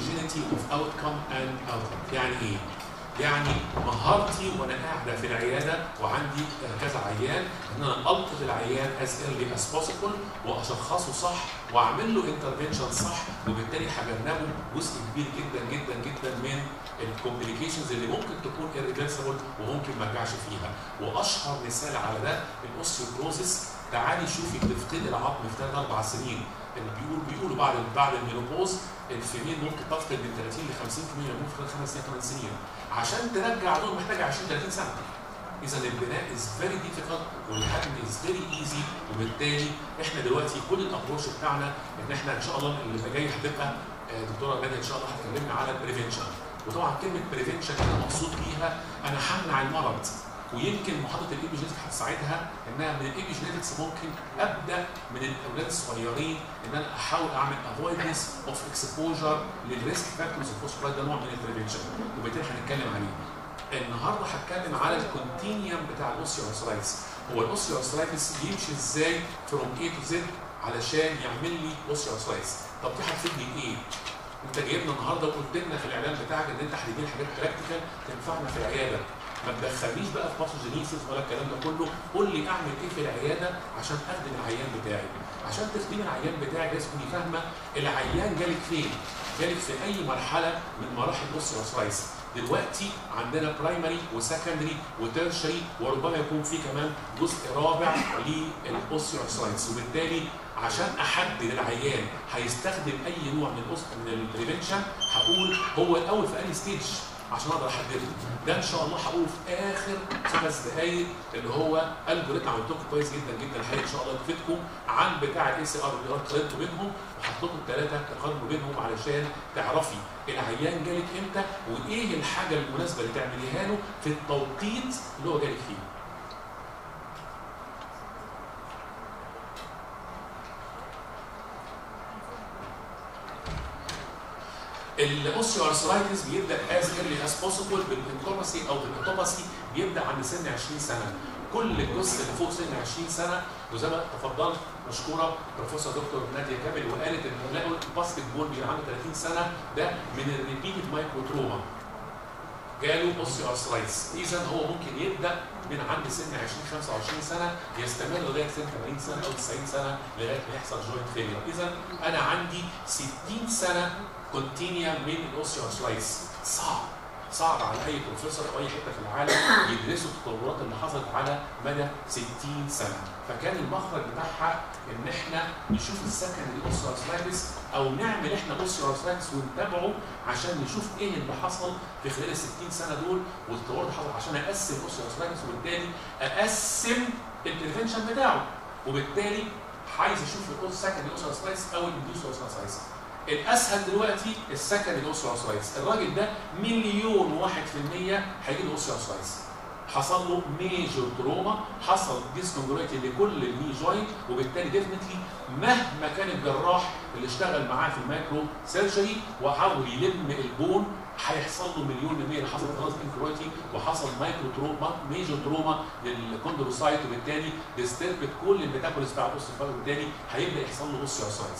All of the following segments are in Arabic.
homogeneity of outcome and outcome. يعني ايه؟ يعني مهارتي وانا قاعده في العياده وعندي كذا عيان ان انا القط العيان as early as possible واشخصه صح واعمل له انترفنشن صح، وبالتالي هجنبه جزء كبير جدا جدا جدا من الكومبليكيشنز اللي ممكن تكون irreversible وممكن ما ارجعش فيها. واشهر مثال على ده الاوستيوبروزيس. تعالي شوفي بتفقد العظم في 3 4 سنين، اللي بيقولوا بعد المينوبوز الفيميل ممكن تفقد من 30 ل 50% ممكن خلال 5 سنين 8 سنين. عشان ترجع دول محتاجه 20 30 سنه. اذا البناء از فيري ديفيكالت والهدم از فيري ايزي، وبالتالي احنا دلوقتي كل الابروش بتاعنا ان احنا ان شاء الله اللي جاي هتبقى دكتوره ناديه ان شاء الله هتكلمنا على البريفنشن. وطبعا كلمه بريفنشن انا مقصود بيها انا همنع المرض، ويمكن محاضره الايبيجينيتكس هتساعدها انها من الايبيجينيتكس ممكن ابدا من الاولاد الصغيرين ان انا احاول اعمل افويدنس اوف اكسبوجر للريسك فاكتورز الفوسفورات. ده نوع من البريفنشن وبالتالي هنتكلم عليه. النهارده هتكلم على الكونتينيوم بتاع الاوستيوارثرايتس. هو الاوستيوارثرايتس يمشي ازاي فروم اي تو زد علشان يعمل لي اوستيوارثرايتس. طب دي هتفيدني ايه؟ انت جايبنا النهارده وقلت لنا في الاعلان بتاعك ان انت هتدينا حاجات براكتيكال تنفعنا في العياده. ما تدخلنيش بقى في باثوجينيسيس ولا الكلام ده كله، قول لي اعمل ايه في العياده عشان اخدم العيان بتاعي. عشان تخدمي العيان بتاعك لازم تكوني فاهمه العيان جالك فين؟ جالك في اي مرحله من مراحل الاوستيوارثرايتس. دلوقتي عندنا برايمري وسكندري وتيرشري وربما يكون في كمان جزء رابع للاوستيوارثرايتس، وبالتالي عشان احدد العيان هيستخدم اي نوع من البريفنشن هقول هو الاول في اي ستيج عشان اقدر احدده. ده ان شاء الله هقوله في اخر 5 دقائق اللي هو الجوريثم عملته لكم كويس جدا جدا الحقيقه ان شاء الله يفيدكم عن بتاع الاي سي ار واللي قارنتوا بينهم، وهحط لكم 3 تقارنوا بينهم علشان تعرفي العيان جالك امتى وايه الحاجه المناسبه اللي تعمليها له في التوقيت اللي هو جالك فيه. الاوستيوارثرايتس بيبدا as early as possible بالانتوباسي او بالانتوباسي بيبدا عند سن 20 سنه. كل الجزء اللي فوق سن 20 سنه وزي ما تفضلت مشكوره بروفيسور دكتور ناديه كامل وقالت ان لقوا الباسكت بول بيبقى عنده 30 سنه ده من الريبيتد مايكرو تروما جاله اوستيوارثرايتس. اذا هو ممكن يبدا من عند سن 20 25 سنه يستمر لغايه سن 80 سنه او 90 سنه لغايه ما يحصل جوينت فيلير. اذا انا عندي 60 سنه كونتينيوم من الاوستيوارثرايتس. صعب على اي بروفيسور او اي حته في العالم يدرسوا التطورات اللي حصلت على مدى 60 سنه. فكان المخرج بتاعها ان احنا نشوف السكندري اوستيوارثرايتس او نعمل احنا اوستيوارثرايتس ونتابعه عشان نشوف ايه اللي حصل في خلال ال 60 سنه دول والتطور اللي حصل عشان اقسم الاوستيوارثرايتس وبالتالي اقسم البريفنشن بتاعه. وبالتالي عايز اشوف السكندري اوستيوارثرايتس او الانديوس اوستيوارثرايتس. الاسهل دلوقتي السكندري اوستيوارثرايتس. الراجل ده 1,000,001% هيجي له اوستيوارثرايتس. حصل له ميجور تروما، حصل ديسكونجرويتي لكل الني جوينت، وبالتالي ديفنتلي مهما كان الجراح اللي اشتغل معاه في المايكرو سيرجري وحاول يلم البون هيحصل له 1,000,000% اللي حصل خلاص انكرويتي وحصل مايكرو تروما ميجور تروما للكوندروسايت، وبالتالي ديستربت كل الميتابوليز بتاع الاوستيوفايت، وبالتالي هيبدا يحصل له اوستيوارثرايتس.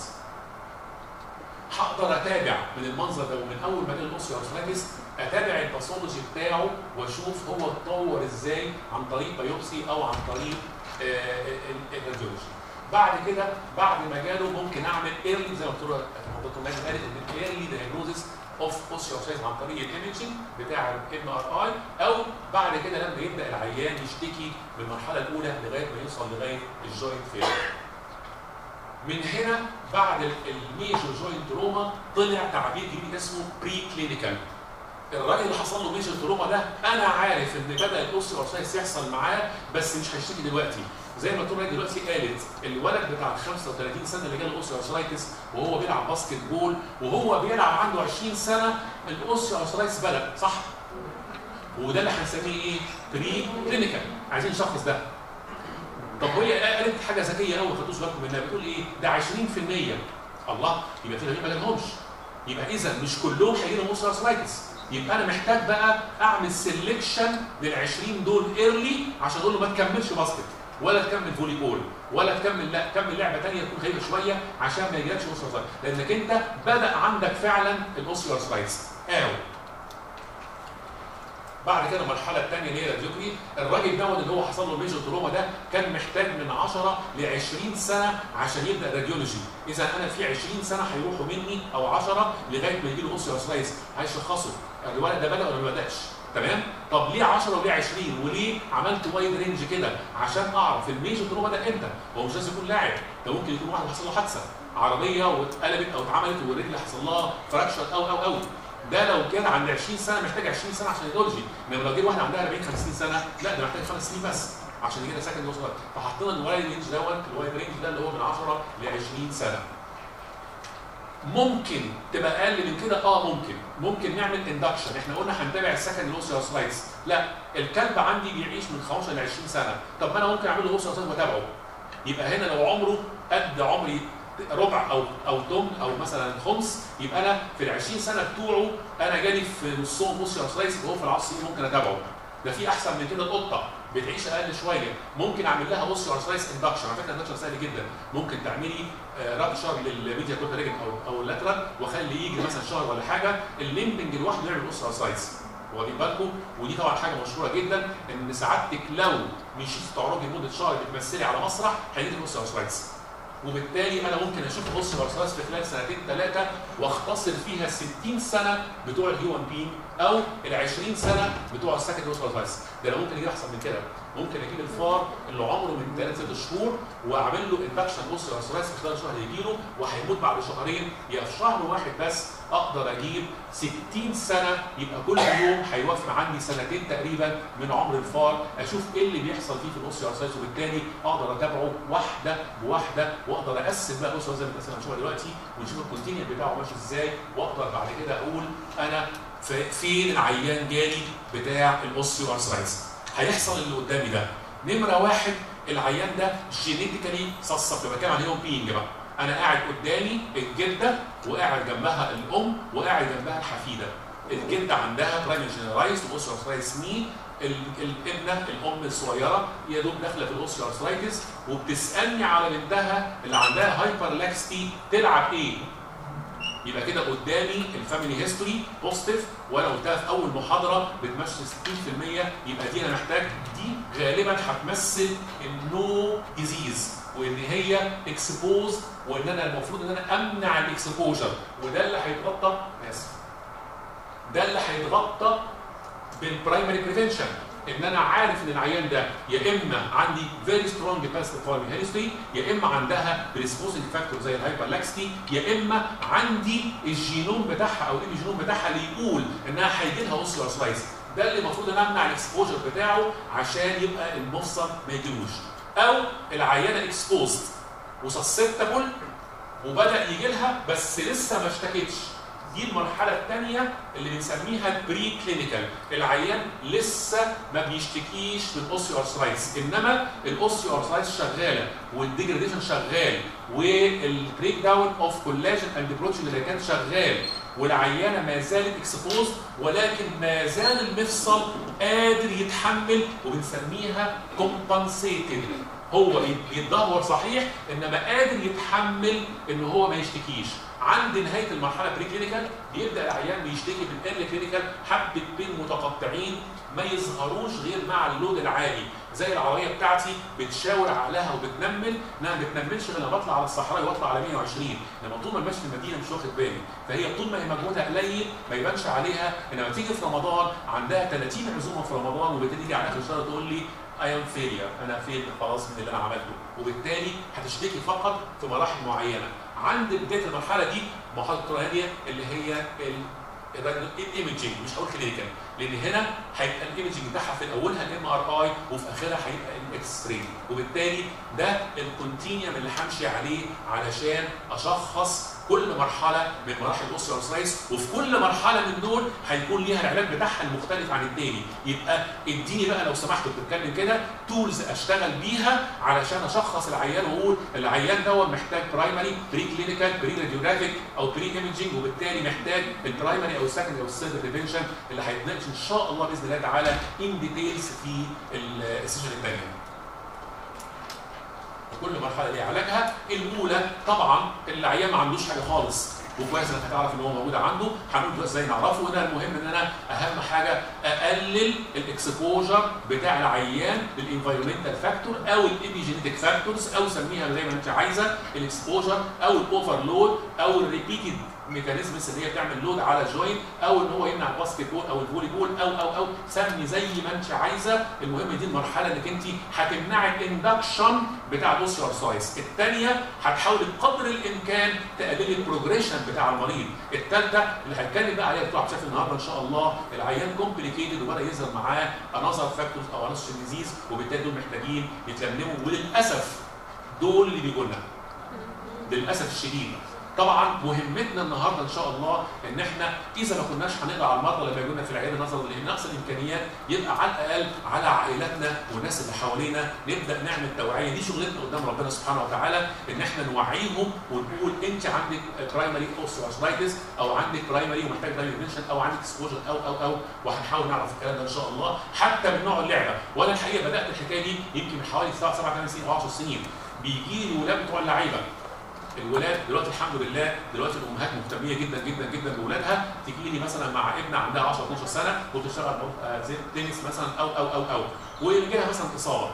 هقدر اتابع من المنظر ده ومن اول ما جه الاوستيوارثرايتس اتابع الباثولوجي بتاعه واشوف هو اتطور ازاي عن طريق بايوبسي او عن طريق الراديولوجي. بعد كده بعد ما جاله ممكن اعمل ايرلي زي ما الدكتور ماجد قالت ان ايرلي دايجنوزس اوف اوستيوارثرايتس عن طريق الايمجنج بتاع الام ار اي، او بعد كده لما يبدا العيان يشتكي من المرحله الاولى لغايه ما يوصل لغايه الجوينت فيلير. من هنا بعد الميجور جوينت تروما طلع تعبير جديد اسمه بري كلينيكال. الراجل اللي حصل له ميجور تروما ده انا عارف ان بدا الاوستيوارثرايتس يحصل معاه بس مش هيشتكي دلوقتي. زي ما الدكتوره دلوقتي قالت الولد بتاع 35 سنه اللي جاله اوستيوارثرايتس وهو بيلعب باسكت بول وهو بيلعب عنده 20 سنه الاوستيوارثرايتس بدا صح؟ وده اللي هنسميه ايه؟ بري كلينيكال. عايزين نشخص ده. طب هي قالت حاجه ذكيه قوي ما خدتوش بالكم منها، بتقول ايه؟ ده 20%. الله، يبقى في غير ما جالهمش. يبقى اذا مش كلهم هيجي لهم اوستيوارثرايتس. يبقى انا محتاج بقى اعمل سيلكشن لل 20 دول ايرلي عشان اقول له ما تكملش باسكت. ولا تكمل فولي بول ولا تكمل، لا كمل لعبه ثانيه تكون خايفه شويه عشان ما يجيلكش اوستيوارثرايتس، لانك انت بدا عندك فعلا الاوستيوارثرايتس. بعد كده المرحله الثانيه اللي هي الراديوجرافي، الراجل دوت اللي هو حصل له ميجر تروما ده كان محتاج من 10 ل 20 سنه عشان يبدا الراديولوجي، اذا انا في 20 سنه هيروحوا مني او 10 لغايه ما يجي له اوستيوارثرايتس، هيشخصوا الولد ده بدا ولا ما بداش. تمام؟ طب ليه 10 وليه 20 وليه عملت وايد رينج كده؟ عشان اعرف الميجر تروما ده امتى؟ هو مش لازم يكون لاعب، ده ممكن يكون واحد حصل له حادثه عربيه واتقلبت او اتعملت والرجل حصل لها فراكشر او ده لو كان عند 20 سنه محتاج 20 سنه عشان يدولجي، انما لو جه واحد عندها 40 50 سنه لا ده محتاج 5 سنين بس عشان يجي لها سكند اوستيوارثرايتس، فحطينا الوايد رينج دوت، الوايد رينج ده اللي هو من 10 ل 20 سنه. ممكن تبقى اقل من كده، ممكن نعمل اندكشن، احنا قلنا هنتابع السكند اوستيوارثرايتس، لا الكلب عندي بيعيش من 15 ل 20 سنه، طب ما انا ممكن اعمل له اوستيوارثرايتس واتابعه، يبقى هنا لو عمره قد عمري ربع او تمن او مثلا خمس، يبقى انا في ال 20 سنه بتوعه انا جالي في نصهم اوستيوارثرايتس وهو في العصر ممكن اتابعه. ده في احسن من كده، القطه بتعيش اقل شويه، ممكن اعمل لها اوستيوارثرايتس اندكشن، على فكره الاندكشن سهل جدا، ممكن تعملي رابشر للميديا كورتيكال او اللاترال واخلي يجي مثلا شهر ولا حاجه، الليمبنج لوحده يعمل اوستيوارثرايتس، واخدين بالكم؟ ودي طبعا حاجه مشهوره جدا ان سعادتك لو مشيتي تعرجي لمده شهر بتمثلي على مسرح هيجي لك اوستيوارثرايتس، وبالتالي انا ممكن اشوف اوستيوارثرايتس في خلال سنتين ثلاثه واختصر فيها 60 سنه بتوع الهيومن بين او ال 20 سنه بتوع السكند اوستيوارثرايتس، ده انا ممكن اجيب احسن من كده، ممكن اجيب الفار اللي عمره من 3 ل 6 شهور واعمل له اندكشن اوستيوارثرايتس في خلال شهر يجي له وهيموت بعد شهرين، يا في شهر واحد بس اقدر اجيب 60 سنه، يبقى كل يوم هيوفر عندي سنتين تقريبا من عمر الفار، اشوف ايه اللي بيحصل فيه في الاوستيوارثرايتس، وبالتالي اقدر اتابعه واحده بواحده واقدر اقسم بقى الاوستيوارثرايتس زي ما بنقسمها هنشوفها دلوقتي ونشوف الكونتينيوم بتاعه ماشي ازاي، واقدر بعد كده اقول انا فين العيان جالي بتاع الاوستيوارثرايتس. هيحصل اللي قدامي ده، نمره واحد العيان ده جينيتيكالي سسبت، بتكلم عن هيومن بينج بقى، انا قاعد قدامي الجده وقاعد جنبها الام وقاعد جنبها الحفيده، الجده عندها برايمري جنرالايز واوستيوارثرايتس ني، الابنه الام الصغيره يا دوب داخله في الاوستيوارثرايتس وبتسالني على بنتها اللي عندها هايبر لاكستي تلعب ايه؟ يبقى كده قدامي الفاميلي هيستوري بوزيتيف، وانا قلتها في اول محاضره بتمثل 60%، يبقى دي انا محتاج، دي غالبا هتمثل النو ديزيز وان هي اكسبوز، وان انا المفروض ان انا امنع الاكسبوجر، وده اللي هيتغطى، ده اللي هيتغطى بالبرايمري بريفنشن، ان انا عارف ان العيان ده يا اما عندي فيري سترونج باست فاميلي هيستوري، يا اما عندها بريسبوزنج فاكتور زي الهايبرلاكستي، يا اما عندي الجينوم بتاعها او الجينوم بتاعها اللي يقول انها هيجي لها اوستيوارثرايتس، ده اللي المفروض ان امنع الاكسبوجر بتاعه عشان يبقى المفصل ما يجيلوش، او العيانه اكسبوزد وسسبتبل وبدا يجي لها بس لسه ما اشتكتش، دي المرحله الثانيه اللي بنسميها البري كلينيكال، العيان لسه ما بيشتكيش من اوستيوارثرايتس، انما الاوستيوارثرايتس شغاله والديجراديشن شغال والبريك داون اوف كولاجين اند بروتين اللي كان شغال، والعيانه ما زالت اكسبوز ولكن ما زال المفصل قادر يتحمل، وبنسميها كومبنسيتد، هو بيتدهور صحيح انما قادر يتحمل ان هو ما يشتكيش. عند نهايه المرحله بري كلينيكال بيبدا العيان بيشتكي من ال كلينيكال حبه بين متقطعين ما يظهروش غير مع اللود العالي، زي العربيه بتاعتي بتشاور عليها وبتنمل، انها ما بتنملش غير لما بطلع على الصحراء واطلع على 120، لما طول ما ماشي في المدينه مش واخد بالي، فهي طول ما هي مجهودها قليل ما يبانش عليها، انما تيجي في رمضان عندها 30 عزومه في رمضان وبتيجي على اخر الشهر تقول لي I am failure، انا فين خلاص من اللي انا عملته، وبالتالي هتشتكي فقط في مراحل معينه. عند بدايه المرحله دي مرحله الثانيه اللي هي الايمجنج، مش هقول كلينيكال لان هنا هيبقى الايمجنج بتاعها في اولها الام ار اي وفي اخرها هيبقى الاكس راي، وبالتالي ده الكونتينيوم اللي همشي عليه علشان اشخص كل مرحله من مراحل الاوستيوارثرايتس، وفي كل مرحله من دول هيكون ليها العلاج بتاعها المختلف عن التاني، يبقى اديني بقى لو سمحت بتتكلم كده تولز اشتغل بيها علشان اشخص العيان واقول العيان دوت محتاج برايمري بري كلينيكال بري راديوجرافيك او بري ايمجنج، وبالتالي محتاج البرايمري او السكندري او الثيرد بريفنشن اللي هيتناقش ان شاء الله باذن الله تعالى ان ديتيلز في السيشن الثانيه. كل مرحله ليها علاجها. الاولى طبعا العيان ما عندوش حاجه خالص وكويس انك هتعرف ان هو موجود عنده، هنقول ازاي نعرفه. وده المهم ان انا اهم حاجه اقلل الاكسبوجر بتاع العيان للانفايرمنتال فاكتور او الابيجينيتك فاكتورز، او سميها زي ما انت عايزه الاكسبوجر او الاوفرلود او الريبيتد ميكانيزمز اللي هي بتعمل لود على الجوينت، او ان هو يمنع الباسكت بول او الفولي بول او سمي زي ما انت عايزه. المهم دي المرحله انك انت هتمنعي الاندكشن بتاع الاوستيوارثرايتس. الثانيه هتحاولي بقدر الامكان تقللي البروجريشن بتاع المريض. الثالثه اللي هنتكلم بقى عليها دكتور عبد الشافي النهارده ان شاء الله، العيان كومبليكيتد وبدا يظهر معاه انذر فاكتورز او انذر ديزيز، وبالتالي دول محتاجين يتلملموا، وللاسف دول اللي بيجوا لنا للاسف الشديد. طبعا مهمتنا النهارده ان شاء الله ان احنا اذا ما كناش هنقدر على المرضى لما يجوا لنا في العياده نظرا لنقص الامكانيات، يبقى على الاقل على عائلاتنا والناس اللي حوالينا نبدا نعمل توعيه. دي شغلتنا قدام ربنا سبحانه وتعالى، ان احنا نوعيهم ونقول انت عندك برايمري اوستيوارثرايتس او عندك برايمري ومحتاج دايمنشن او عندك اكسبوجر او وهنحاول نعرف الكلام ده ان شاء الله حتى من نوع اللعبه. وانا الحقيقه بدات الحكايه دي يمكن من حوالي 7 8 سنين او 10 سنين. بيجي لي ولاد بتوع اللعيبه، الولاد دلوقتي الحمد لله دلوقتي الامهات مهتميه جدا جدا جدا باولادها، تيجي لي مثلا مع ابن عندها 10 12 سنه وتشتغل زي تنس مثلا او ويجي لها مثلا اصابه،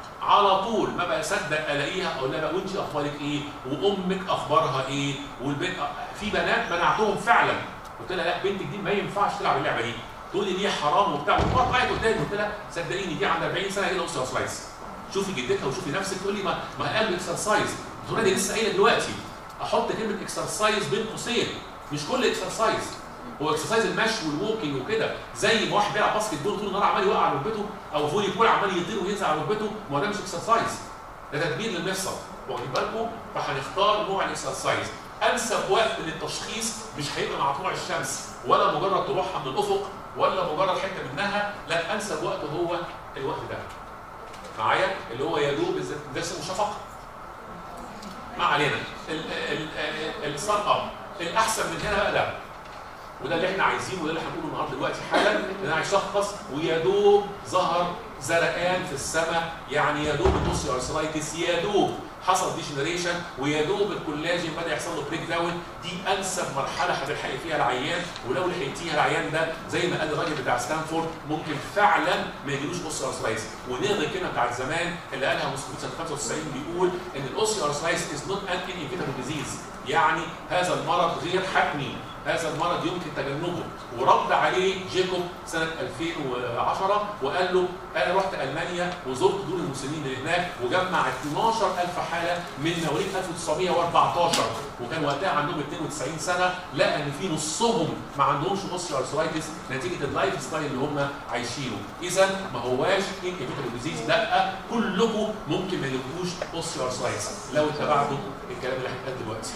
على طول ما بصدق الاقيها اقول لها وانت اخبارك ايه؟ وامك اخبارها ايه؟ والبنت في بنات منعتهم فعلا، قلت لها لا بنتك دي ما ينفعش تلعب اللعبه دي، تقول لي ليه حرام وبتاع، وقعت قدامي قلت لها صدقيني دي عندها 40 سنه هي الاوستيوارثرايتس، شوفي جدتها وشوفي نفسك. تقول لي ما قال اكسرسايز، قلت دي لسه قايله دلوقتي احط كلمه اكسرسايز بين قوسين، مش كل اكسرسايز، هو اكسرسايز المشي والووكينج وكده، زي ما واحد بيلعب باسكت بول طول النهار عمال يوقع على ركبته، او فولي بول عمال يطير وينزل على ركبته، ما هو ده مش اكسرسايز، ده تدبير للمفصل، واخدين بالكم؟ فهنختار نوع الاكسرسايز. انسب وقت للتشخيص مش هيبقى مع طلوع الشمس ولا مجرد طلوعها من الافق ولا مجرد حته منها، لا انسب وقت هو الوقت ده معايا اللي هو يا دوب ده اسمه شفق. ما علينا الستارت اب الاحسن من هنا بقى ده، وده اللي احنا عايزينه وده اللي هنقوله النهارده دلوقتي حالا، ان انا هشخص ويا دوب ظهر زرقان في السماء، يعني يا دوب الاوستيوارثرايتس يا دوب حصل ديجنريشن ويا دوب الكولاجين بدا يحصل له بريك داون، دي انسب مرحله هتلحقي فيها العيان. ولو لحقتيها العيان ده زي ما قال الراجل بتاع ستانفورد ممكن فعلا ما يجيلوش اوستيوارثرايتس. ونلغي الكلمه بتاعت زمان اللي قالها موسكوت سنه 95 بيقول ان الاوستيوارثرايتس از نوت ان انفيتابل ديزيز، يعني هذا المرض غير حتمي، هذا المرض يمكن تجنبه. ورد عليه جيكوب سنه 2010 وقال له انا رحت المانيا وزرت دور المسنين اللي هناك وجمع 12000 حاله من مواليد 1914 وكان وقتها عندهم 92 سنه، لقى ان في نصهم ما عندهمش اوستيوارثرايتس نتيجه اللايف ستايل اللي هم عايشينه. اذا ما هواش انفيتابل ديزيز، لا كلكم ممكن ما يجيلكوش اوستيوارثرايتس لو اتبعتوا الكلام اللي هيتقال دلوقتي.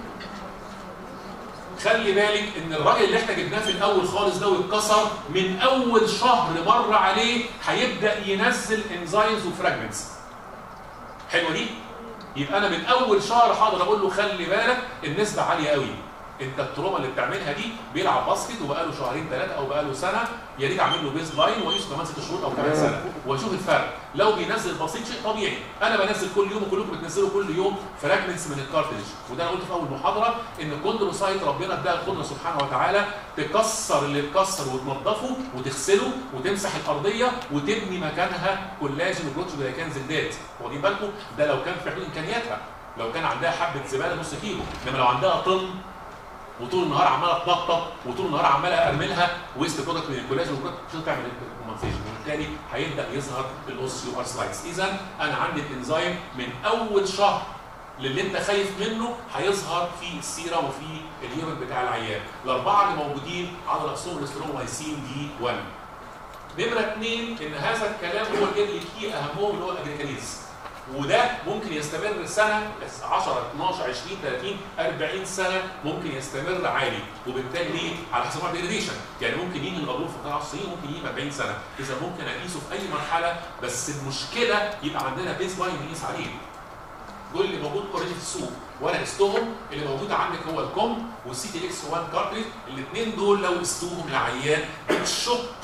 خلي بالك ان الراجل اللي احنا جبناه في الاول خالص ده واتكسر من اول شهر مر عليه هيبدا ينزل انزايمز وفراجمنتس. حلوه دي؟ يبقى انا من اول شهر هقدر اقول له خلي بالك النسبه عاليه قوي، انت التروما اللي بتعملها دي بيلعب باسكت وبقاله شهرين ثلاثه او بقاله سنه، يا ريت اعمل له بيز لاين واقيسه كمان 6 شهور او كمان سنه واشوف الفرق. لو بينزل بسيط شيء طبيعي، انا بنزل كل يوم وكلكم بتنزلوا كل يوم فراجمنتس من الكارتريج، وده انا قلت في اول محاضره ان الكوندروسايت ربنا اداها القدره سبحانه وتعالى تكسر اللي اتكسر وتنضفه وتغسله وتمسح الارضيه وتبني مكانها كولاجين وبروتوجلايكان زبدات. واخدين بالكم؟ ده لو كان في حدود امكانياتها، لو كان عندها حبه زباله نص كيلو، انما لو عندها طن وطول النهار عماله تنطط وطول النهار عماله ارملها ويست برودكت من الكولاجين مش هتعمل كومبنسيشن، وبالتالي هيبدا يظهر الاوستيوارثرايتس. اذا انا عندي الانزيم من اول شهر للي انت خايف منه هيظهر في السيره وفي اليورين بتاع العيان. الاربعه اللي موجودين على راسهم الاسترومايسين دي 1. نمره 2 ان هذا الكلام هو اللي كي اهمهم اللي هو الاجريكاليز، وده ممكن يستمر سنه 10 12 20 30 40 سنه ممكن يستمر عالي، وبالتالي على حسب نوع الريديشن يعني ممكن يجي من الغضروف في 10 سنين ممكن يجي من 40 سنه، اذا ممكن اقيسه في اي مرحله، بس المشكله يبقى عندنا بيز لاين نقيس عليه. دول اللي موجود اوريدي في السوق وانا قستهم، اللي موجود عندك هو الكوم والسي تي اكس 1 كارتريج، الاثنين دول لو قستوهم لعيان بتشكي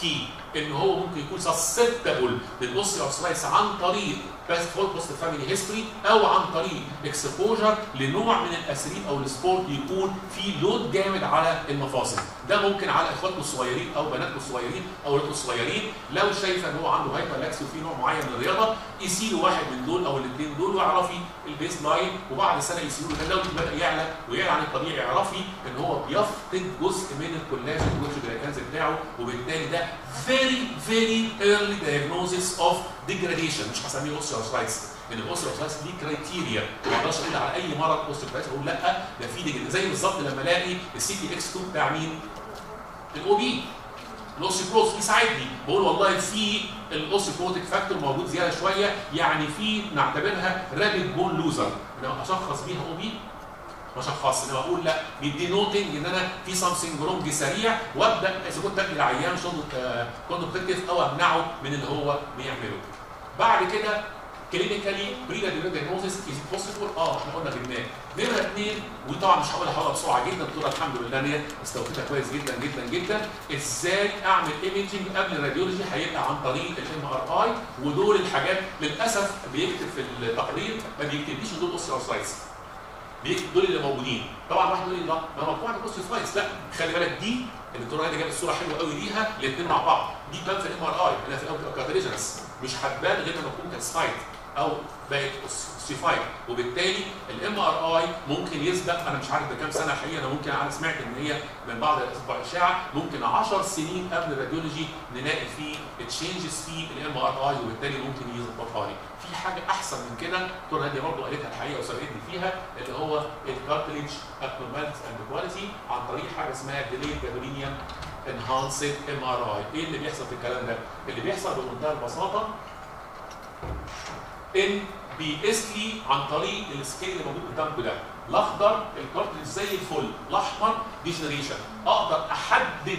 ان هو ممكن يكون سسبتبل للاوستيوارثرايتس عن طريق بوست فاميلي هيستوري او عن طريق اكسبوجر لنوع من الاساليب او السبورت يكون فيه لود جامد على المفاصل. ده ممكن على اخواتكم الصغيرين او بناتكم الصغيرين او اولادكم الصغيرين، لو شايفه ان هو عنده هايبرلاكس وفي نوع معين من الرياضه يسيله واحد من دول او الاثنين دول واعرفي البيس لاين، وبعد سنه يسيله لو بدا يعلى ويعلى عن الطبيعي اعرفي ان هو بيفقد جزء من الكولاجين والجلايكانز بتاعه، وبالتالي ده very early diagnosis of degradation. مش هسميه اوستيوارثرايتس، ان الاوستيوارثرايتس دي كرايتيريا، ما اقدرش اقول على اي مرض اوستيوارثرايتس اقول لا ده في ديجريديشن. زي بالظبط لما الاقي السي تي اكس 2 بتاع مين؟ الاو بي الاوستيوبروز يساعدني، بقول والله في الاوستيوبروتيك فاكتور موجود زياده شويه، يعني في نعتبرها رابيد بون لوزر، انا اشخص بيها او بي بشخص، انما اقول لا بيدي نوتنج ان انا في سامثينج رونج سريع، وابدا اذا كنت ادي العيان كوندكتيف او امنعه من اللي هو بيعمله. بعد كده كلينيكالي بري دايجنوستس از بوسيبل، احنا قلنا جبناه. نمره اثنين، وطبعا مش هقولها بسرعه جدا، الدكتوره الحمد لله ان هي استوفيتها كويس جدا جدا جدا. ازاي اعمل ايميجنج قبل الراديولوجي؟ هيبقى عن طريق الام ار اي، ودول الحاجات للاسف بيكتب في التقرير ما بيكتبليش دول اوستيوارثرايتس، بيكتب دول اللي موجودين. طبعا واحد يقول لي لا ما مجموعه الاوستيوارثرايتس، لا خلي بالك دي الدكتوره هادي جابت الصوره حلوه قوي ليها الاثنين مع بعض، دي بان في الام ار اي، انا في الكارتليجنس مش هتبان غير لما تكون كالسايت او بقت اوستيفايد، وبالتالي الام ار اي ممكن يسبق، انا مش عارف بكام سنه الحقيقه، انا ممكن انا سمعت ان هي من بعض الاشعه ممكن 10 سنين قبل الراديولوجي نلاقي فيه تشينجز في الام ار اي، وبالتالي ممكن يظبطها لي. في حاجه احسن من كده الدكتوره هاديه برضه قالتها الحقيقه وسبقتني فيها، اللي هو الكارتليج ابنورماليتيز اند كواليتي عن طريق حاجه اسمها ديليد جادولينيوم انهانسد ام ار اي. ايه اللي بيحصل في الكلام ده؟ اللي بيحصل بمنتهى البساطه ان بيقيس لي عن طريق السكيل اللي موجود قدامكم ده، الاخضر الكارتليج زي الفل، الاحمر ديجنريشن، اقدر احدد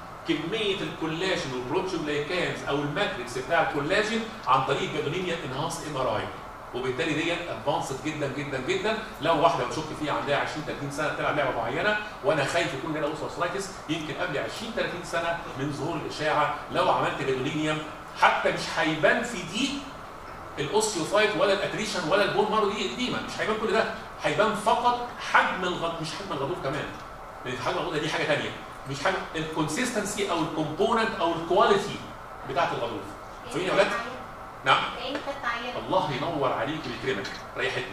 كميه الكولاجين والبروتيوجلايكانز او الماتريكس بتاع الكولاجين عن طريق جادولينيوم انهانس ام ار اي، وبالتالي ديت ادفانسد جدا جدا جدا. لو واحده بشك فيها عندها 20 30 سنه بتلعب لعبه معينه وانا خايف يكون جالها اوستيوارثرايتس، يمكن قبل 20 30 سنه من ظهور الاشاعه لو عملت جادولينيوم حتى مش هيبان في دي الاوستيوفايت ولا الاتريشن ولا البون مارو دي اديما، مش هيبان كل ده، هيبان فقط حجم الغضروف، مش حجم الغضروف كمان، لان حجم الغضروف دي حاجه ثانيه، مش حجم الكونسيستنسي او الكومبوننت او الكواليتي بتاعت الغضروف. فاهمين يا ولاد؟ نعم. الله ينور عليك ويكرمك، ريحتني.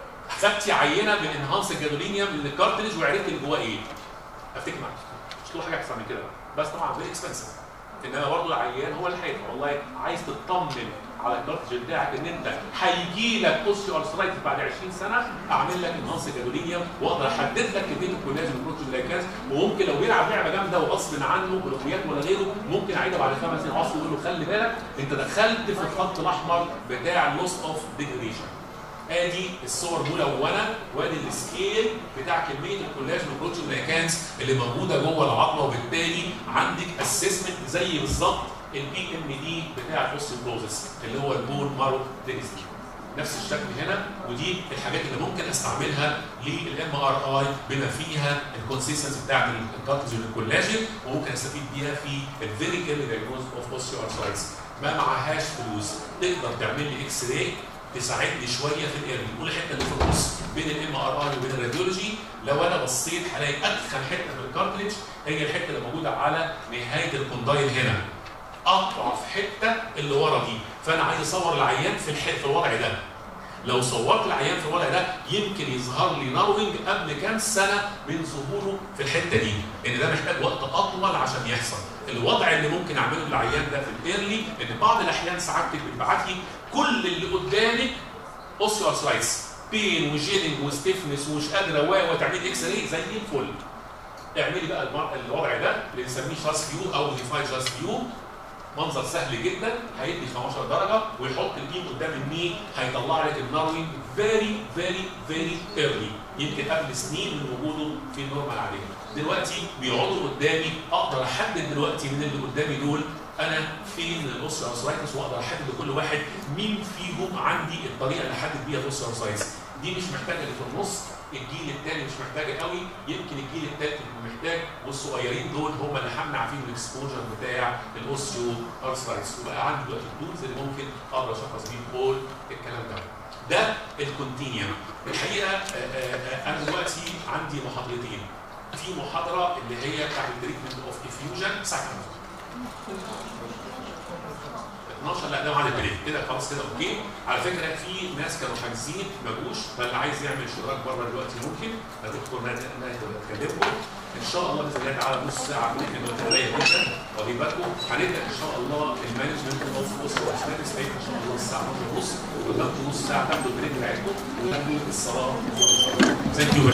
خدتي عينه من انهانس الجادولينيوم للكارتليج وعرفت اللي جواه ايه. افتكر معاك مش تقول حاجه احسن من كده، بس طبعا فيري اكسبنسيف. انما برضه العيان هو اللي هيدفع، والله عايز تطمن على الكارتليج بتاعك ان انت هيجي لك اوستيوارثرايتس بعد 20 سنه، اعمل لك انهانس جادولينيوم واقدر احدد لك كميه الكولاجين والبروتيوجلايكانز، وممكن لو بيلعب لعبه جامده وغصب عنه بلوكيات ولا غيره ممكن اعيدها بعد 5 سنين عصر ويقول له خلي بالك انت دخلت في الخط الاحمر بتاع اللوس اوف ديجريشن. ادي الصور ملونه وادي السكيل بتاع كميه الكولاجين والبروتيوجلايكانز اللي موجوده جوه العظمه، وبالتالي عندك اسسمنت زي بالظبط البي ام دي بتاع الاوستيوبروزس اللي هو البون مارو دينستي، نفس الشكل هنا. ودي الحاجات اللي ممكن استعملها للام ار اي بما فيها الكونسيستنسي بتاعت الكارتليج والكولاجين، وممكن استفيد بيها في الفيري ايرلي دايجنوز اوف اوستيوارثرايتس. ما معهاش فلوس تقدر تعمل لي اكس راي تساعدني شويه في الايرلي، كل الحته اللي في النص بين الام ار اي وبين الراديولوجي لو انا بصيت هلاقي ادخل حته في الكارتليج هي الحته اللي موجوده على نهايه الكوندايل هنا، اضعف حته اللي ورا دي، فانا عايز اصور العيان في الوضع ده. لو صورت العيان في الوضع ده يمكن يظهر لي ناروينج قبل كام سنه من ظهوره في الحته دي، لان ده محتاج وقت اطول عشان يحصل. الوضع اللي ممكن اعمله للعيان ده في الايرلي ان بعض الاحيان سعادتك بتبعت لي كل اللي قدامك اوستيوارثرايتس، بين وجيلنج وستيفنس ومش قادره وتعملي اكس راي زي الفل. اعملي بقى الوضع ده اللي بنسميه شاس فيو او ديفاي شاس فيو، منظر سهل جدا، هيدي 15 درجه ويحط البيم قدام الني، هيطلع لك الناروينج فيري فيري فيري ايرلي، يمكن قبل سنين من وجوده في النورمال عليه. دلوقتي بيقعدوا قدامي، اقدر احدد دلوقتي من اللي قدامي دول انا فين الاوستيوارثرايتس، واقدر احدد لكل واحد مين فيهم عندي الطريقه اللي احدد بيها الاوستيوارثرايتس. دي مش محتاجه اللي في النص، الجيل الثاني مش محتاجه قوي، يمكن الجيل الثالث يكون محتاج، والصغيرين دول هم اللي احنا عارفين الاكسبوجر بتاع الاوسيو ارثرايتس، وبقى عندي دلوقتي التولز اللي ممكن اقدر اشخص بيه كل الكلام ده الكونتينيوم. الحقيقه انا دلوقتي عندي محاضرتين. في محاضره اللي هي بتاعت التريتمنت اوف افيوجن سكند 12، لا ده بعد البريك كده خلاص كده اوكي. على فكره في ناس كانوا حاجزين ما جوش، فاللي عايز يعمل اشتراك بره دلوقتي ممكن، هتدخل تكلمكم ان شاء الله باذن الله تعالى نص ساعه ممكن قليله جدا، واخدين بالكم هنبدا ان شاء الله المانجمنت اوف اوسو اسمنتس ان شاء الله الساعه 12:30 قدامكم نص ساعه تاخدوا البريك بتاعتكم وتاخدوا الصلاه. ثانك يو.